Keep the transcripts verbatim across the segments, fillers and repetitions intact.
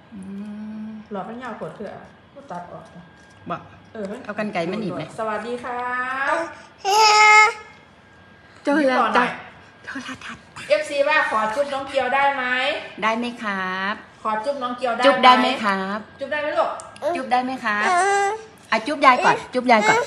หลอดมันยาวกว่าเถอะก็ตัดออกบ่เออเอากันไก่มันหนีบไหมสวัสดีค่ะเจอแล้วจ้ะโทรทัศน์เอฟซีว่าขอจุ๊บน้องเกียวได้ไหมได้ไหมครับขอจุ๊บน้องเกียวได้จุ๊บได้ไหมครับจุ๊บได้ไหมลูกจุ๊บได้ไหมครับอ่ะจุ๊บยายก่อนจุ๊บยายก่อน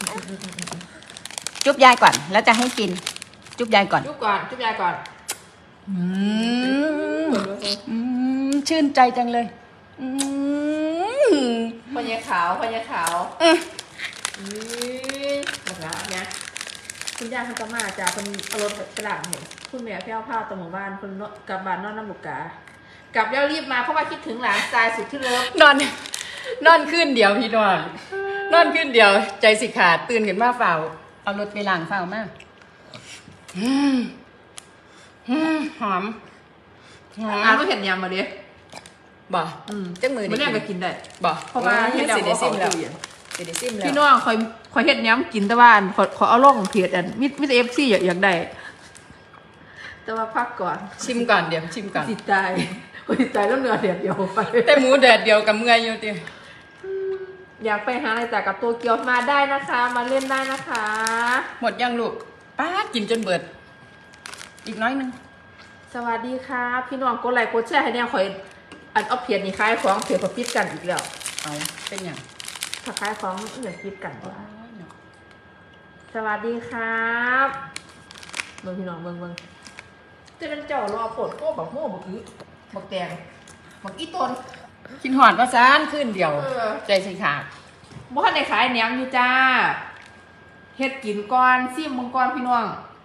จุ๊บยายก่อนแล้วจะให้กินจุ๊บยายก่อนจุ๊บก่อนจุ๊บยายก่อนอืมอืมชื่นใจจังเลยอืมพญาขาวพญาขาวอืมอืมแบบนี้คุณย่าคุณตามาจากคนเอารถกระดาษเห็นคุณแม่เพี้ยวผ้าตะหมู่บ้านคนกลับบ้านนอนน้ำบุกกากลับแล้วรีบมาเพราะว่าคิดถึงหลานทรายสุดที่เลิฟนอนนอนขึ้นเดียวพี่นอนนอนขึ้นเดียวใจสิขาดตื่นขึ้นมาเฝ้าเอารถไปล้างเฝ้ามากอืมอืมหอมอ่าก็เห็นยำมาดิบ่จังมือไม่ได้ไปกินได้บ่เพราะว่าเห็ดสีเดซิมแล้วพี่น้องคอยคอยเห็ดย้ำกินแต่ว่าขอขอเอาล่องเพียดอันมิมิเอฟซีอยากได้แต่ว่าพักก่อนชิมก่อนเดี๋ยวชิมก่อนติดใจติดใจแล้วเนื้อเดียวเดียวไปแต่หมูแดดเดียวกับเมื่อยอยู่ติอยากไปหาอะไรจากกับตัวเกียวมาได้นะคะมาเล่นได้นะคะหมดยังลูกป้ากินจนเบิดอีกน้อยนึงสวัสดีค่ะพี่น้องกดไลค์กดแชร์ให้เนี่ยคอยอันเอาเพียดนี่คล้ายของเพียดพอพิษกันอีกแล้วเอาเป็นอย่างถ้าคล้ายของเหมือนพิษกันสวัสดีครับเบิ่งพี่น้องเบิ่งเบิ่งจะเป็นเจ้ารอผลโก้บักโม่บักอื้อบักแตงบักอีต้นกินหอดประสานขึ้นเดียวใจสิขาดบ่ทันได้ขายแหนมอยู่จ้าเฮ็ดกินก่อนซิมมังกรพี่น้อง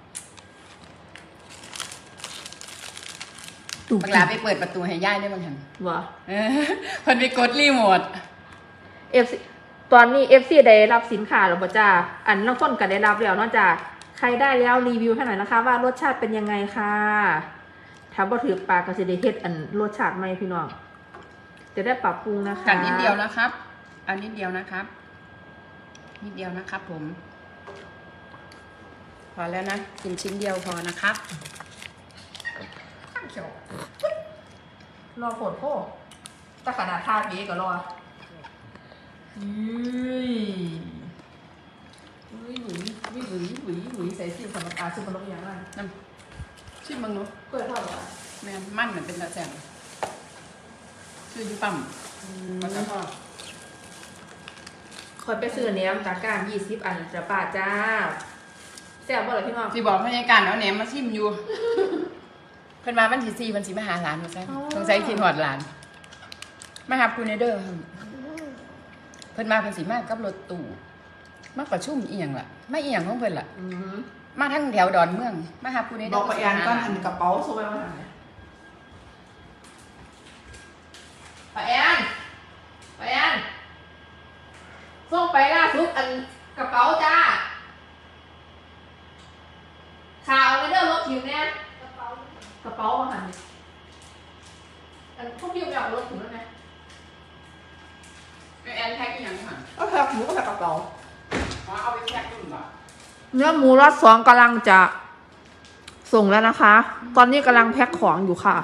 ตุกลาไปเปิดประตูให้ย่ายได้บ้างหันวะเพิ่นไปกดรีโมทเอฟซีตอนนี้ เอฟ ซี ได้รับสินค้าแล้วบ่จ้าอันน้องต้นก็ได้รับแล้วเนาะจ้าใครได้แล้วรีวิวให้หน่อยนะคะว่ารสชาติเป็นยังไงค่ะถ้าบ่ถือปากก็สิได้เฮ็ดอันรสชาติใหม่พี่น้องจะได้ปรับปรุงนะคะกันนิดเดียวนะครับอันนิดเดียวนะครับนิดเดียวนะครับผมพอแล้วนะกินชิ้นเดียวพอนะครับรอผลโค้แต่ขนาดท่าเบี้ยก็รออุ้ยอุ้ยหวีหวีหวีหวีหวีใส่ซิมสำหรับอาซิมมันลงอย่างไรน้ำชิมมังเนาะเพื่อเท่าไหร่แม่มันเหมือนเป็นตะแซงซื้อยูปั๊มมาจากพ่อคอยไปซื้อเนี้ยตาการยี่สิบอันจะป่าจ้าแซ่บบ่เหรอพี่น้องที่บอกพยาการเอาแหนมมาชิมอยู่เพิ่นมาวันที่สี่วันที่มาหาหลานมาใช่สงสัยกินหอดหลานมาหาคุณเด้อเพิ่นมาเพิ่นสิมากับรถตู้มาประชุมอีหยังล่ะไม่อีหยังของเพิ่นล่ะมาทั้งแถวดอนเมืองมาหาคุณเด้อบอกไปอ่านก้อนอันกระเป๋าโซ่ไปมาไปแอนไปแอนส่งไปล่าสุดอันกระเป๋าจ้าข่าวในเรื่องรถหิวเนี่ยกระเป๋ากระเป๋ามาหันอันพวกพี่ไม่เอารถหิวแล้วไงแอนแพ็คยังไงก็แพ็คหมูก็แพ็คกระเป๋าเอาไปแพ็คดุ่นบ่เนื้อหมูรอดสองกำลังจะส่งแล้วนะคะตอนนี้กำลังแพ็คของอยู่ค่ะ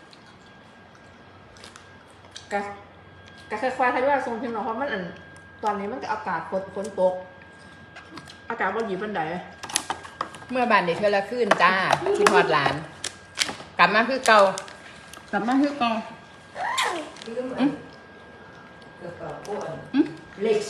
กะกะค่อยๆทยอยส่งเพียงหน่อยเพราะมันอันตอนนี้มันก็อากาศฝนฝนตกอากาศว่าหยีบันไดเมื่อบานเด็กเธอละขึ้นจ้าคิดหอดหลานกลับมาคือเก่ากลับมาคือเก่าเล็ก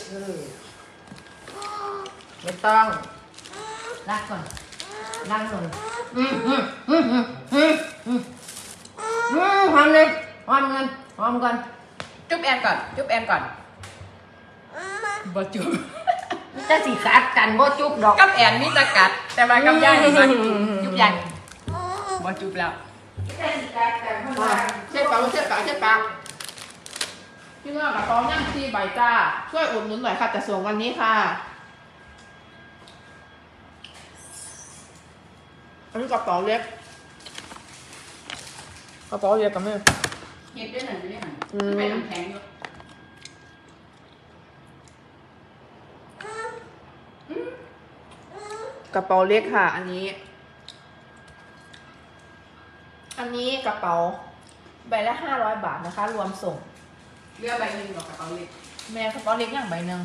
ไม่ต้องรักก่อนรักหน่อยอืมอืมอืมอืมอืมอืมอืมหอมเลยหอมกันหอมกันจุ๊บแอนก่อนจุ๊บแอนก่อนบ่จุ๊บจะสีกัดกันบ่จุ๊บดอกกับแอนนี่จะกัดแต่มากับย่านี่มันจุ๊บยันบ่จุ๊บแล้วเช็ดปากเช็ดปากเช็ดปากพี่น้องกับตองย่างซีใบจ้าช่วยอุดหนุนหน่อยค่ะแต่ส่งวันนี้ค่ะอันนี้กระเป๋าเล็กกระเป๋าเล็กกับแม่เห็ดด้วยหนังด้วยหนังไปทำแข็งอยู่กระเป๋าเล็กค่ะอันนี้อันนี้กระเป๋าใบละห้าร้อยบาทนะคะ รวมส่งเลือกใบหนึ่งหรอกกระเป๋าเล็กแม่กระเป๋าเล็กอย่างใบหนึ่ง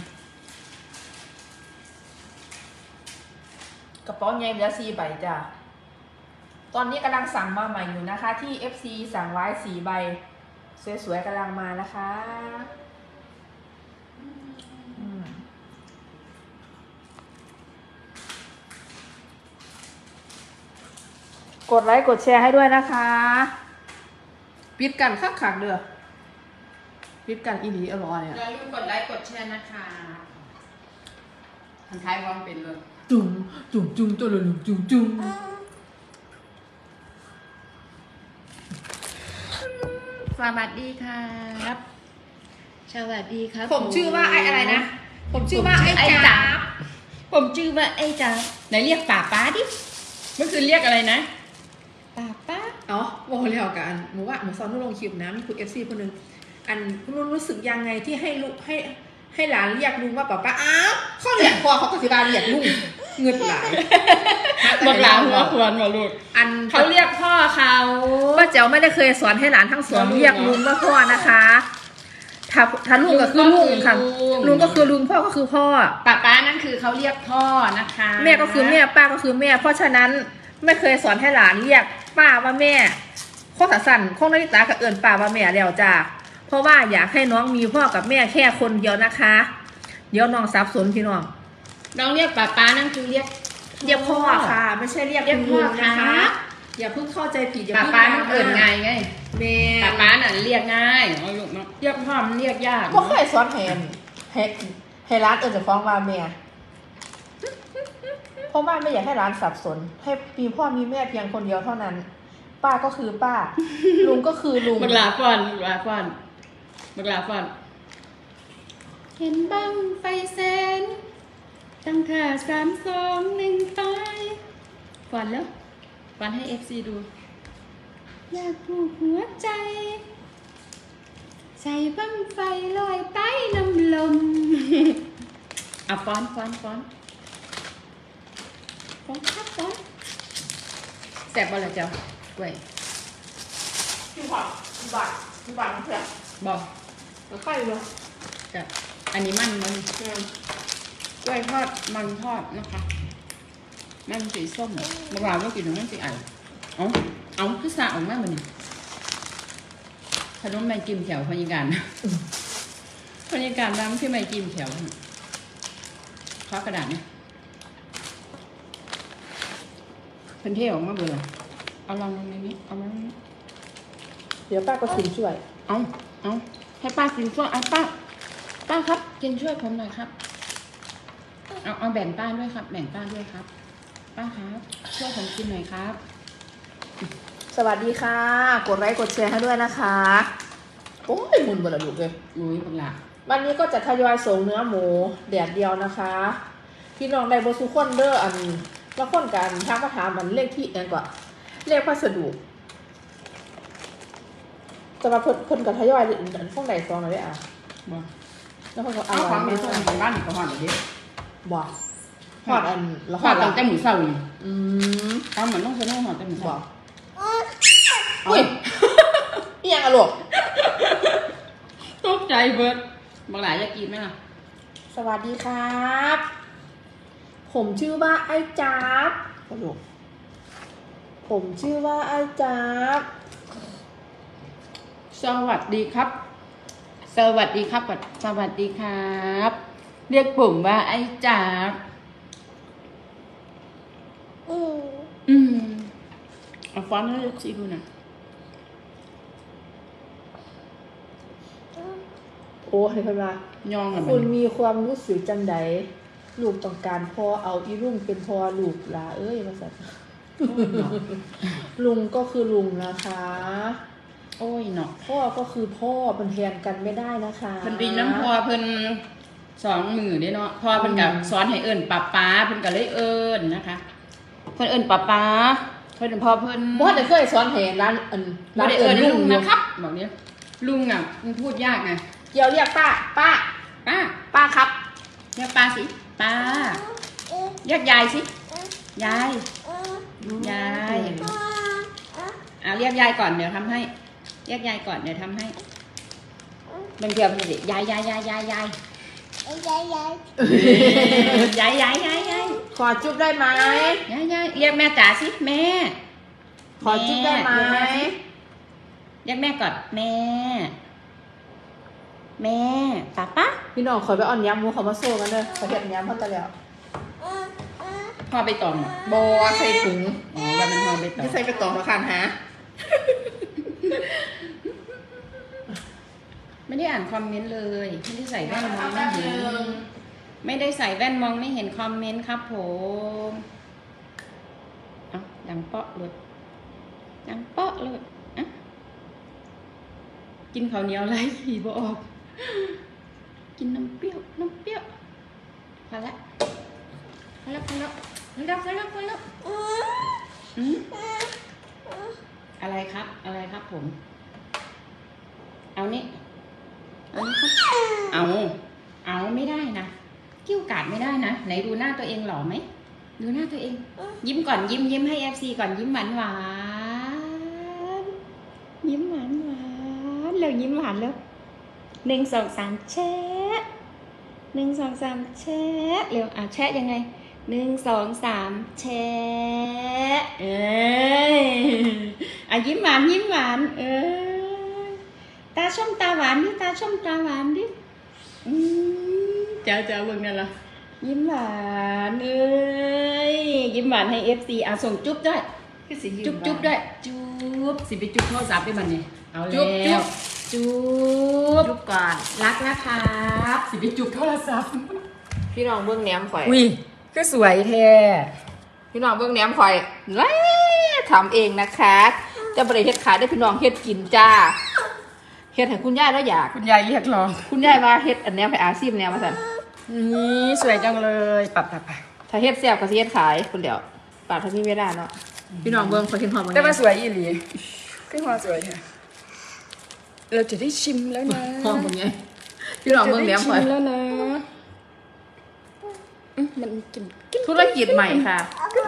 กระเป๋าใหญ่เหลือสี่ใบจ้ะตอนนี้กำลังสั่งมาใหม่อยู่นะคะ ที่ เอฟ ซี สั่งไว้สี่ใบสวยๆกำลังมานะคะกดไลค์กดแชร์ให้ด้วยนะคะปิดกันคักขักเด้อปิดกันอีหลีอร่อยเนี่ยอย่าลืมกดไลค์กดแชร์นะคะทันท้ายวางเป็นเลยจุ่มจุ่มจุ่มตัวลุมจุ่มจุ่มสวัสดีครับสวัสดีครับผมชื่อว่าไอ้อะไรนะผมชื่อว่าไอ้จ๋าผมชื่อว่าไอ้จ๋าไหนเรียกป้าป้าดิเมื่อคืนเรียกอะไรนะป้าป้าเอ๋อโมโหเรียวกับอันหมูว่าหมูซอนนุ่งลงคลิปนะมีคุณเอฟซีคนหนึ่งอันคุณนุ่นรู้สึกยังไงที่ให้ลูกให้ให้หลานเรียกลุงว่าป้าป้าอ้าวเขาเรียกพ่อเขาก็สิบาเรียกลุงเงินหลายบอกหลานหัวควรมาลูกอันเขาเรียกพ่อเขาป้าเจ๋วไม่ได้เคยสอนให้หลานทั้งสองเรียกลุงว่าพ่อนะคะถ้าถ้าลุงก็คือลุงค่ะลุงก็คือลุงพ่อก็คือพ่อป้าป้านั่นคือเขาเรียกพ่อนะคะแม่ก็คือแม่ป้าก็คือแม่ เพราะฉะนั้นไม่เคยสอนให้หลานเรียกป้าว่าแม่ข้อตัดสั้นข้อนาฬิตากับเอิญป้าว่าแม่แล้วจ้าเพราะว่าอยากให้น้องมีพ่อกับแม่แค่คนเดียวนะคะเดี๋ยวน้องสับสนพี่น้องน้องเรียกป้าป้านั่นคือเรียกเรียกพ่อค่ะ ไม่ใช่เรียกเรียกพ่อลุงนะคะค่ะอย่าเพิ่งเข้าใจผิดอย่าป้าเพิ่งป้านั่นเอิญง่ายไงแม่ป้าป้าน่ะเรียกง่ายเอาลูกเนาะเรียกพ่อมันเรียกยากก็เคยสอนให้ให้ให้ร้านเอิญจะฟ้องว่าแม่เพราะว่าไม่อยากให้ร้านสับสน ให้มีพ่อมีแม่เพียงคนเดียวเท่านั้น ป้าก็คือป้า ลุงก็คือลุงบักลาฟอนบักลาฟอนบักลาฟอนเห็นบังไฟแสนตั้งค่าสามสองหนึ่งไปฟอนแล้วฟอนให้เอฟซีดูอยากผูกหัวใจใส่บังไฟลอยใต้น้ำลมอ่ะฟอนฟอนฟอนฟอนครับฟอนแสบบ่ละเจ้ากล้วยพี่ผักพี่บัตรพี่บัตรเพื่อนบอกแล้วใครเลยกับอันนี้มันมันกล้วยทอดมันทอดนะคะมันสีส้มเมื่อวานเมื่อกี้หนูมันสีอ่านเอาเอาคือสาออกมาเหมือนขนมไม้จิ้มแถวพยาการพยาการน้ำที่ไม้จิ้มแถวขอกระดาษเนี่ยเพิ่นเทออกมาเบื่อเอาลองตรงนี้เอามาตรงนี้เดี๋ยวป้าก็ชิมช่วยเอาเอาให้ป้ากินช่วยเอาป้าป้าครับกินช่วยผมหน่อยครับเอาเอาแบ่งป้าด้วยครับ แบ่งป้าด้วยครับป้าครับช่วยผมกินหน่อยครับสวัสดีค่ะ กดไลค์กดแชร์ให้ด้วยนะคะ โอ้ยหมุนบนระดุกเลยอุ้ยบังลาวันนี้ก็จะทยอยส่งเนื้อหมูแดดเดียวนะคะ พี่น้องได้บสุคนเด้ออันละคนกันทางมาถามมันเลขที่เองกว่าเลขพัสดุจะมาเพิ่นเพิ่นกับทยอยอันพวกไหนซองหน่อยได้อ่ะบอกแล้วเพิ่นก็เอาเอาของไว้มีส่วนของบ้านอีกก็หอดเลยดิบอกหอดอันแล้วหอดตั้งแต่หมูเศร้านี่อืมเอาเหมือนต้องใช้น้ำหอดแต่หมูบเศร้าอกอุ้ยนี่ยังอะลูกตกใจเบิดบางหลายจะกินไหมล่ะสวัสดีครับ ผมชื่อว่าไอ้จ๊าบลูกผมชื่อว่าไอ้จ๊าบสวัสดีครับ สวัสดีครับก่อนสวัสดีครับ เรียกผมว่าไอ้จ๋าบอืมอืมเอาฟอนต์ให้ลูกซีดูหน่อยโอ้เห็นไหมยองอ่ะคุณมีความรู้สึกจังใดลูกต้องการพ่อเอาอีรุ่งเป็นพ่อลูกลาเอ้ยมาสัตว์ ลุงก็คือลุงนะคะโอ้ยเนาะพ่อก็คือพ่อเป็นแทนกันไม่ได้นะคะเพิ่นบินน้ำพอเพิ่นสองมือเด้เนาะพอเพิ่นกับสอนให้เอิ้นป้าป้าเพิ่นก็เลยเอิ้นนะคะเพิ่นเอิ้นป้าป้าเพิ่นพอเพิ่นพ่อจะเคยสอนให้ร้านอันบ่ร้านได้เอิเอิ้ญนลุลุงงนะนะคครับ รับบอกเนี้ยลุงอ่ะมันพูดยากไงเกี่ยวเรียกป้าป้าป้าป้าครับเรียกป้าสิป้าเรียกยายสิยายยายอ่ะเรียกยายก่อนเดี๋ยวทำให้เรียกยายก่อนเดี๋ยวทำให้บางทีเอาไปสิยายยายยายยายยายยายยายยายยายยายยายขอจุ๊บได้ไหมยายยายเรียกแม่จ๋าสิแม่ขอจุ๊บได้ไหมเรียกแม่ก่อนแม่แม่ป้าป้าพี่น้องคอยไปอ่อนย้ำมูเขามาโซ่กันเลยเขาเห็นย้ำเขาตะแล้วห่อใบตองบอใส่ถุงอ๋อว่าเป็นห่อใบตองไม่ใส่ใบตองหรอกค่ะฮะไม่ได้อ่านคอมเมนต์เลยไม่ได้ใส่แว่นมองไม่เห็นไม่ได้ใส่แว่นมองไม่เห็นคอมเมนต์ครับผมเอาดังเปาะเลยดังเปาะเลยอ่ะกินข้าวเหนียวไรขี่บ่ออกกินน้ำเปรี้ยวน้ำเปรี้ยวพอละพอละพอละพอละพอละพอละอืมอะไรครับอะไรครับผมเอานี่เอานี่ครับเอาเอาไม่ได้นะกิ้วกาดไม่ได้นะไหนดูหน้าตัวเองหล่อไหมดูหน้าตัวเองยิ้มก่อนยิ้มยิ้มให้เอฟซีก่อนยิ้มหวานหวานยิ้มหวานหวานเร็วยิ้มหวานเร็วหนึ่งสองสามแชะหนึ่งสองสามแชะเร็วอ่ะแชะยังไงหนึ่งสองสามแชะเอ้ยอ่ะยิ้มหวานยิ้มหวานเอ้ยตาชมตาหวานดิตาชมตาหวานดิอืมเจ้าเจ้าเบิ่งนั่นล่ะยิ้มหวานเอ้ยยิ้มหวานให้เอฟซีอ่ะส่งจุ๊บด้วยจุ๊บจุ๊บด้วยจุ๊บสิไปจุ๊บโทรศัพท์ไปมันนี่เอาแล้วจุ๊บจุ๊บจุ๊บก่อนรักนะครับสิไปจุ๊บโทรศัพท์พี่น้องเบื้องแหนมข่อยอุ้ยก็สวยแท้พี่น้องเบื้องแหนมข่อยเล่ทำเองนะคะจะบริเฮ็ดขายได้พี่น้องเฮ็ดกินจ้าเฮ็ดให้คุณยายแล้วอยากคุณยายเรียกร้องคุณยายมาเฮ็ดอันแนวให้อาชีพแนวมาสั่นนี่สวยจังเลยปับปับปับถ้าเฮ็ดแซ่บก็สิเฮ็ดขายคนเดียวปาดถ้าพี่ไม่ได้เนาะพี่น้องเบื้องเขากินหอมแต่ว่าสวยอีหลีขึ้นมาสวยค่ะเราจะได้ชิมแล้วนะหอมเป็นไงพี่น้องเบื้องแหนมข่อยแล้วนะมันกินธุรกิจใหม่ค่ะ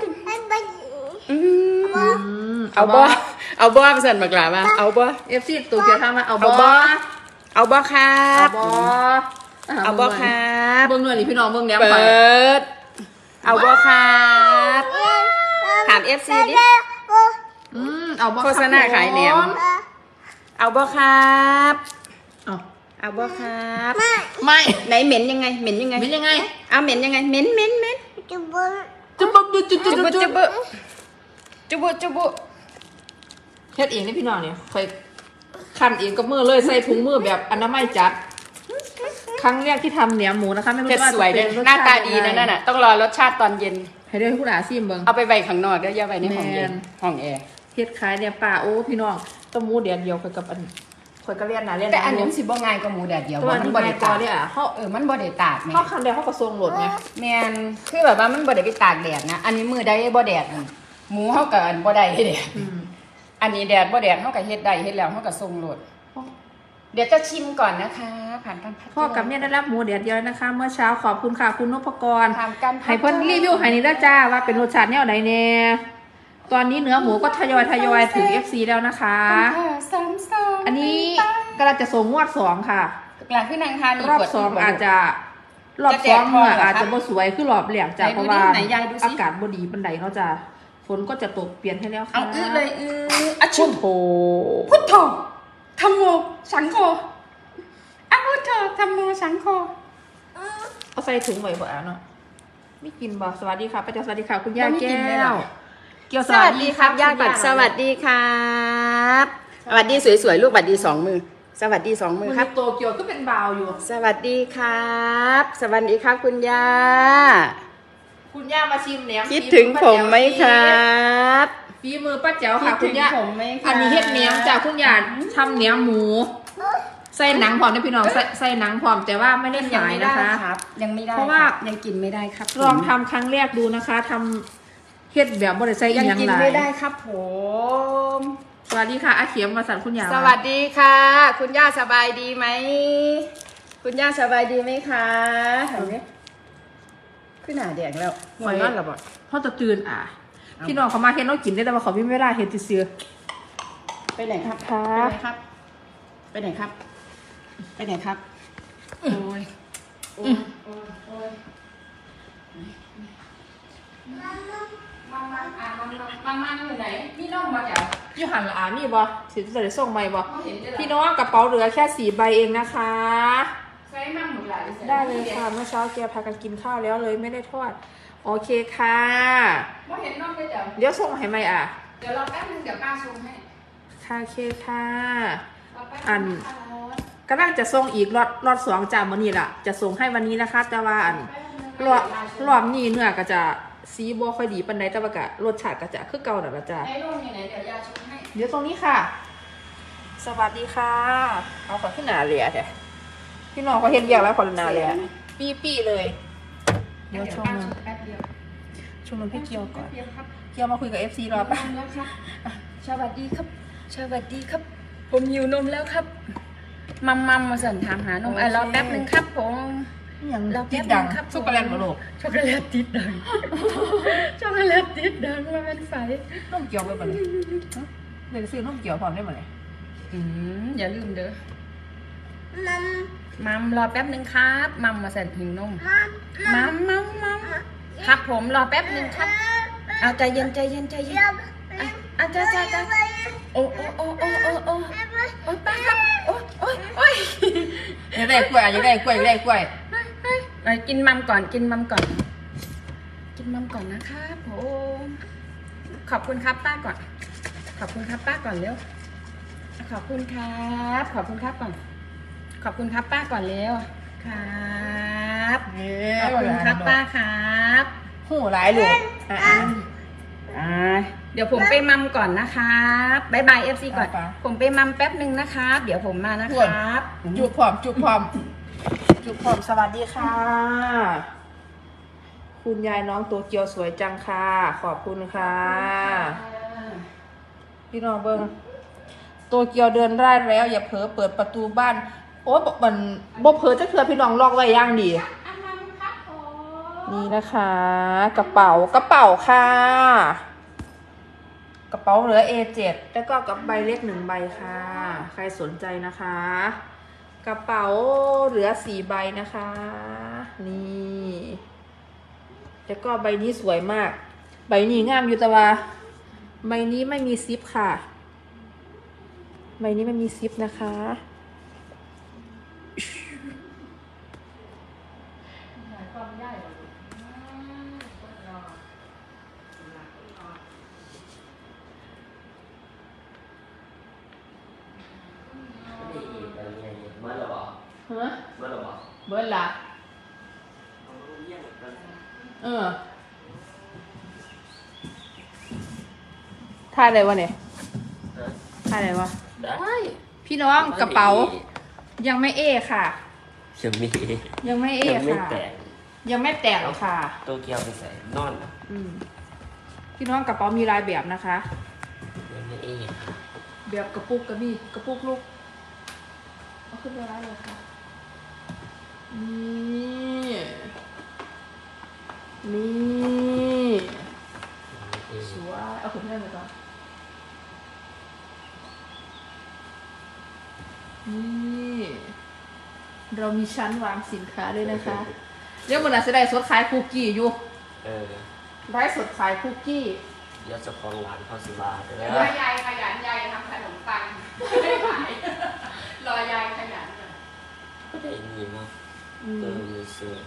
เอาบ่เอาบ่มาสั่นมากล่าวมาเอาบ่เอฟซีตูเกียวทำมาเอาบ่เอาบ่ครับเอาบ่เอาบ่ครับเบื้องเนื้อนี่พี่น้องเบื้องแหนมเปิดเอาบ่ครับถามเอฟซีดิอืมเอาบ่โฆษณาขายแหนมเอาบ่ครับเอาเอาบ่ครับไม่ไหนเหม็นยังไงเหม็นยังไงเหม็นยังไงเอาเหม็นยังไงเหม็นเหม็นเหม็นจุบจุบจุบจุบจุบจุบจุบจุบจุบเฮ็ดเองนี่พี่น้องเนี่ยเคยคันเองกับมือเลยใส่ถุงมือแบบอนามัยจัดครั้งแรกที่ทำเหนียวหมูนะคะไม่รู้ว่าสวยเลยหน้าตาดีนะนั่นน่ะต้องรอรสชาติตอนเย็นให้ด้วยผู้ด่าซิมเบิ้งเอาไปใบข้างนอกเดี๋ยวอย่าไปในห้องเย็นห้องแอร์เฮ็ดขายเนี่ยป้าโอ้พี่น้องต้มหมูเดียวเดียวกับอันคอยก็เรียนนะเรียนแต่อันนี้มันสิบ่ง่ายกว่าหมูแดดเดียวมันบ่ได้ตากเนี่ยเขาเออมันบ่ได้ตากเขาคันเดียวเขาก็ทรงหลดไงแมนคือแบบว่ามันบ่ได้ไปตากแดดนะอันนี้มือได้บ่แดดหมูเขากับอันบ่ได้แดดอันนี้แดดบ่แดดเขากับเฮ็ดได้เฮ็ดแล้วเขากับทรงหลดเดี๋ยวจะชิมก่อนนะคะผ่านการพัฒนาพ่อกับแม่ได้รับหมูเดียวเดียวนะคะเมื่อเช้าขอบคุณค่ะคุณนพกรผ่านการให้เพิ่นรีวิวให้นี่แล้วจ้าว่าเป็นรสชาติแนวไหนแน่ตอนนี้เนื้อหมูก็ทยอยทยอยถึง เอฟ ซี แล้วนะคะอันนี้กำลังจะส่งงวดสองค่ะกลางขึ้นนางทานรอบสองอาจจะรอบสองเมื่ออาจจะบ่สวยคือรอบแรกจ้ะเพราะว่าอากาศบ่ดีปานใดเนาะจ้ะฝนก็จะตกเปลี่ยนให้แล้วค่ะเอาอื้อเลยอื้ออะชุโธพุทโธธัมโมสังโฆอะพุทโธธัมโมสังโฆเอาใส่ถุงไว้บ่อ่ะเนาะไม่กินบ่สวัสดีค่ะป้าจ๋าสวัสดีค่ะคุณย่าแก้วเกี่ยวสวัสดีครับย่าบัตรสวัสดีครับสวัสดีสวยๆลูกบัตรดีสองมือสวัสดีสองมือครับโตเกียวก็เป็นบ่าวอยู่สวัสดีครับสวัสดีครับคุณย่าคุณย่ามาชิมแหนมคิดถึงผมไหมครับฝีมือป้าแจ๋วค่ะคุณย่าอันนี้เฮ็ดแหนมจากคุณย่าทำแหนมหมูใส่หนังพร้อมนะพี่น้องใส่ใส่หนังพร้อมแต่ว่าไม่ได้ขายนะคะยังไม่ได้เพราะว่ายังกินไม่ได้ครับลองทำครั้งแรกดูนะคะทำเฮ็ดแบบบริษัทยังกินไม่ได้ครับผมสวัสดีค่ะอาเขียมมาสั่นคุณย่าสวัสดีค่ะคุณย่าสบายดีไหมคุณย่าสบายดีไหมคะเห็นไหมขึ้นหน้าแดงแล้วหอยนั่นหรอบ่พ่อจะตื่นอ่ะพี่น้องเขามาเฮ็ดน้องกินได้แต่ว่าเขาไม่ได้เฮ็ดซื้อไปไหนครับค่ะไปไหนครับไปไหนครับ ไปไหนครับโอ้ยโอ้ยโอ้ยโอ้ยมันมันอ่ะมันมันมันอยู่ไหนพี่น้องมาจากอยู่หันละอามีบ่สิจะได้ส่งใหม่บ่พี่น้องกระเป๋าเหลือแค่สี่ใบเองนะคะใช้มั่งหมดหลายได้เลยค่ะเมื่อเช้าแกพากันกินข้าวแล้วเลยไม่ได้ทอดโอเคค่ะว่าเห็นน้องได้เดี๋ยวเดี๋ยวส่งให้ใหม่อ่ะเดี๋ยวรอแป๊บนึงเดี๋ยวป้าชงให้ค่ะโอเคค่ะรอแป๊บอันนึงนะคะกำลังจะส่งอีกรอดรอดสองจานมื้อนี้ล่ะจะส่งให้วันนี้นะคะ แต่ว่าอันรอบรอบนี้เนื้อก็จะสีบ่ค่อยดีปานใดแต่ว่าก็รสชาติก็จะคือเก่านั่นล่ะจ้ะไอ้ลูกอยู่ไหนเดี๋ยวยาชงให้เดี๋ยวตรงนี้ค่ะ สวัสดีค่ะเอาขอขึ้นหนาเหลียแท้พี่น้องเขาเห็นเรียกแล้วขอหนาเหลียปี้ปี้เลย เดี๋ยวชมป้าชงแป๊บเดียวชมมันพี่เกียวก่อนแป๊บเดียวครับเกียวมาคุยกับ เอฟ ซี รอป่ะนมแล้วครับสวัสดีครับสวัสดีครับ ผมหิวนมแล้วครับมัมมัมมาสั่นถามหานมอ่ะรอแป๊บนึงครับผมอย่างเราติแป๊ดบดังนึงครับช็อกโกแลตมาโลกช็อกโกแลตติดดัง ช็อกโกแลตติดดังมาเป็นไฟน้องเกียวไปบ่เลยเดี๋ยวซื้อน้องเกียวพร้อมได้บ่เลยอืมอย่าลืมเด้อมัมมัมรอแป๊บนึงครับมัมมาสั่นหิวนมมัมมัมมัมครับผมรอแป๊บนึงครับเอาใจเย็นใจเย็นใจเย็นอ่ะอ่ะจ้าจ้าจ้าโอ้โอ้โอ้โอ้โอ้โอ้โอ้ป้าครับโอ้โอ้โอ้ยอยากได้กล้วยอยากได้กล้วยอยากได้กล้วยไปกินมัมก่อนกินมัมก่อน กินมัมก่อนนะครับผมขอบคุณครับป้าก่อน ขอบคุณครับป้าก่อนเร็วขอบคุณครับขอบคุณครับก่อนขอบคุณครับป้าก่อนเร็วครับขอบคุณครับป้าครับหูหลายลูกอ่ะอ่าเดี๋ยวผมไปมัมก่อนนะครับบายบายเอฟซีก่อน ผมไปมัมแป๊บหนึ่งนะครับเดี๋ยวผมมานะครับจุบพร้อมจุบพร้อมจุบพร้อมสวัสดีค่ะ คุณยายน้องตัวเกียวสวยจังค่ะขอบคุณค่ะพี่น้องเบิ้งตัวเกียวเดินได้แล้วอย่าเผลอเปิดประตูบ้านโอ้บอกมันบ่เผลอจะเถื่อพี่น้องล็อกไว้ย่างดีนี่นะคะ กระเป๋ากระเป๋าค่ะกระเป๋าเหลือ เอ เจ็ด แล้วก็กับใบเล็กหนึ่งใบค่ะใครสนใจนะคะ กระเป๋าเหลือสี่ใบนะคะนี่แล้วก็ใบนี้สวยมากใบนี้งามอยู่แต่ว่าใบนี้ไม่มีซิปค่ะใบนี้ไม่มีซิปนะคะเมื่อหรอฮะเมื่อหรอเบิร์ดละเออท่าอะไรวะเนี่ยท่าอะไรวะได้พี่น้องกระเป๋า ยังไม่เอค่ะยังมียังไม่เอยังไม่ค่ะแตกยังไม่แตกหรอกค่ะตัวเกียวไปใส่นอนอืมพี่น้องกระเป๋ามีลายแบบนะคะยังไม่เอแบบกระปุกกระบี่กระปุกลูกเอาขึ้นไปร้านเลยค่ะนี่นี่สวยเอาขึ้นได้ไหมจ๊ะนี่เรามีชั้นวางสินค้าด้วยนะคะเรียกมันอาจจะได้สดขายคุกกี้อยู่เออได้สดขายคุกกี้เดี๋ยวจะคลองร้านเข้าสิบาทเลยรอยายขยันยายทำขนมปังไม่ขายรอยายขยันก็ได้ยินเนาะอืเอมอมีเสื้อ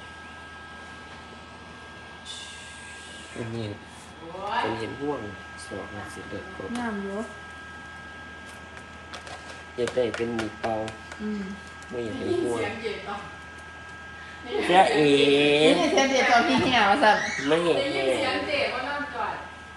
เป็นเห็นเป็นเห็นห่วงสวมมาสิเด็กกดงามเยอะอยากได้เป็นหมีเปาอืมไม่อยากได้ห่วงเสียงเจ็บเนาะเจ้าเอ๋นี่เทปเดียวตอนพี่เหี่ยวสัตว์ไม่เห็นได้เลยินยเสียงเจ็บว่านอนก่อน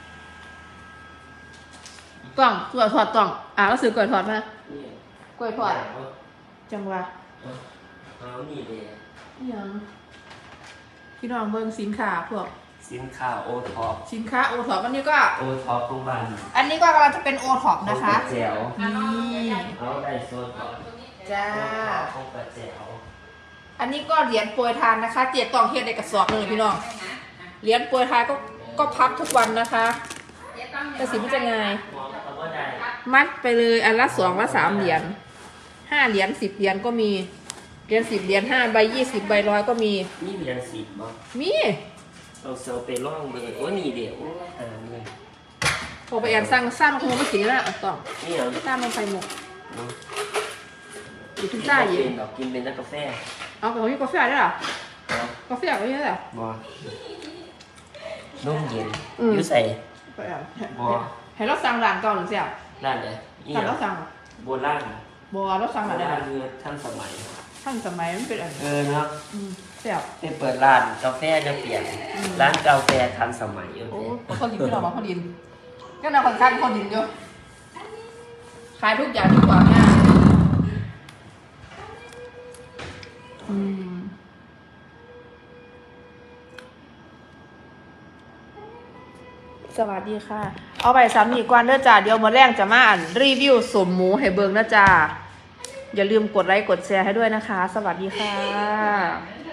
กล่องกล้วยทอดกล่องอ่ะก็ซื้อกล้วยทอดมานี่กล้วยทอดจังหวะเอานี่เลยอิหยังพี่น้องเบิ่งสินค้าพวกสินค้าโอท็อปสินค้าโอท็อปอันนี้ก็โอท็อปของบ้านอันนี้ก็กำลังจะเป็นโอท็อปนะคะของป้าแจ๋วนี่เอาได้โซนก่อนจ้าของป้าแจ๋วอันนี้ก็เหรียญโปรยทานนะคะ เจ็ดตองเฮ็ดในกระสอบหนึ่งพี่น้องเหรียญโปรยทานก็ก็พับทุกวันนะคะแต่สิมันจะไงมองเขาก็ได้มัดไปเลยอันละสองละสามเหรียญห้าเหรียญสิบเหรียญก็มีเหรียญสิบเหรียญห้าใบยี่สิบใบร้อยก็มีนี่เหรียญสิบบ่มีเอาเซลไปล่องเบิ่งโอ้นี่เดี๋ยวโอ้อ่านเลยโทรไปแอนสั่งซ่าลงมากินแล้วต้องนี่เหรอซ่าลงไปหมกอืมอยู่ทุกซ่าอยู่กินดอกกินเป็นนักกาแฟเอาของพี่กาแฟได้หรอเนาะกาแฟก็ได้หรอบ่นุ่มเย็นอืมอยู่ใส่ไปแอนบ่ให้เราสั่งร้านเก่าหรือเปล่าร้านไหนนี่สั่งเหรเราอสั่งโบราณบัวเราสั่งโบอะไรราณคือท่านสมัยท่านสมัยมันเป็นอะไรเออเนาะอืมแซ่บไปเปิดร้านกาแฟจะเปลี่ยนอืมร้านกาแฟทันสมัยโอโอ้เคเขาดินพี่เราบอกเขาดินก็นาคนข้างเขาดินอยู่ขายทุกอย่างทุกอย่างเนี่ยอืมสวัสดีค่ะ เอาไปซ้ำอีกกวนเด้อจ้าเดี๋ยวมาแรงจะมาอ่านรีวิวสมหมูให้เบิ่งนะจ้าอย่าลืมกดไลค์กดแชร์ให้ด้วยนะคะ สวัสดีค่ะ